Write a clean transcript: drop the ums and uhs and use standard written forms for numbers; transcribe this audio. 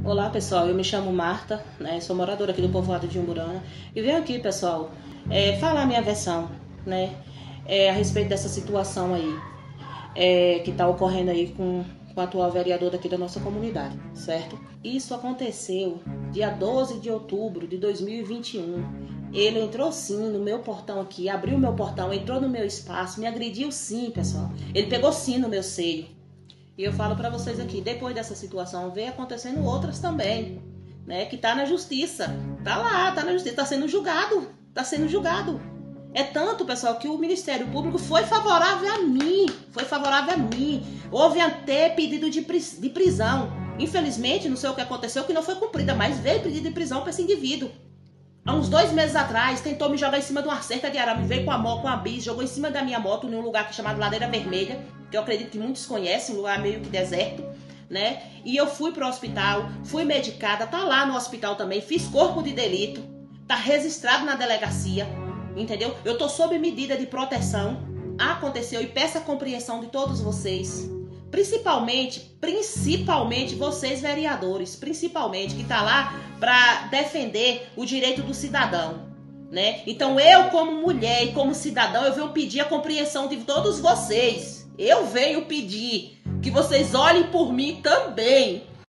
Olá pessoal, eu me chamo Marta, né? Sou moradora aqui do povoado de Umburana e venho aqui, pessoal, falar a minha versão, né? A respeito dessa situação aí que está ocorrendo aí com o atual vereador daqui da nossa comunidade, certo? Isso aconteceu dia 12 de outubro de 2021. Ele entrou sim no meu portão aqui, abriu o meu portão, entrou no meu espaço, me agrediu sim, pessoal. Ele pegou sim no meu seio. E eu falo para vocês aqui, depois dessa situação, vem acontecendo outras também, né? Que tá na justiça. Tá lá, tá na justiça, tá sendo julgado. Tá sendo julgado. É tanto, pessoal, que o Ministério Público foi favorável a mim. Foi favorável a mim. Houve até pedido de prisão. Infelizmente, não sei o que aconteceu, que não foi cumprida, mas veio pedido de prisão para esse indivíduo. Há uns 2 meses atrás, tentou me jogar em cima de uma cerca de arame, veio com a bis, jogou em cima da minha moto num lugar chamado Ladeira Vermelha, que eu acredito que muitos conhecem, um lugar meio que deserto, né? E eu fui pro hospital, fui medicada, tá lá no hospital também, fiz corpo de delito, tá registrado na delegacia, entendeu? Eu tô sob medida de proteção, aconteceu, e peço a compreensão de todos vocês. Principalmente vocês vereadores, principalmente, que tá lá para defender o direito do cidadão, né? Então eu, como mulher e como cidadão, eu venho pedir a compreensão de todos vocês. Eu venho pedir que vocês olhem por mim também,